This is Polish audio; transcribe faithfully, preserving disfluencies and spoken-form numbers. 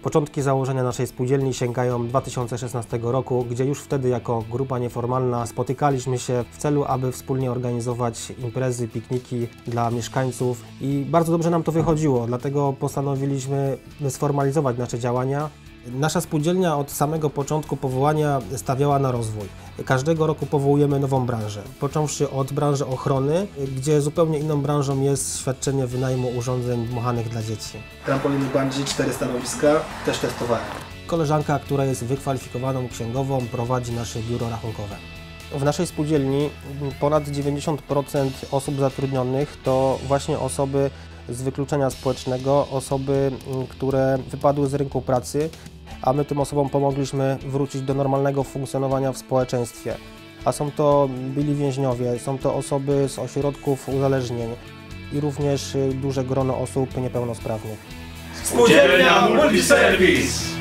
Początki założenia naszej spółdzielni sięgają dwa tysiące szesnastego roku, gdzie już wtedy jako grupa nieformalna spotykaliśmy się w celu, aby wspólnie organizować imprezy, pikniki dla mieszkańców i bardzo dobrze nam to wychodziło, dlatego postanowiliśmy sformalizować nasze działania. Nasza spółdzielnia od samego początku powołania stawiała na rozwój. Każdego roku powołujemy nową branżę, począwszy od branży ochrony, gdzie zupełnie inną branżą jest świadczenie wynajmu urządzeń dmuchanych dla dzieci. Trampoliny bungee, cztery stanowiska, też testowałem. Koleżanka, która jest wykwalifikowaną księgową, prowadzi nasze biuro rachunkowe. W naszej spółdzielni ponad dziewięćdziesiąt procent osób zatrudnionych to właśnie osoby z wykluczenia społecznego, osoby, które wypadły z rynku pracy, a my tym osobom pomogliśmy wrócić do normalnego funkcjonowania w społeczeństwie. A są to byli więźniowie, są to osoby z ośrodków uzależnień i również duże grono osób niepełnosprawnych. Spółdzielnia Multiserwis!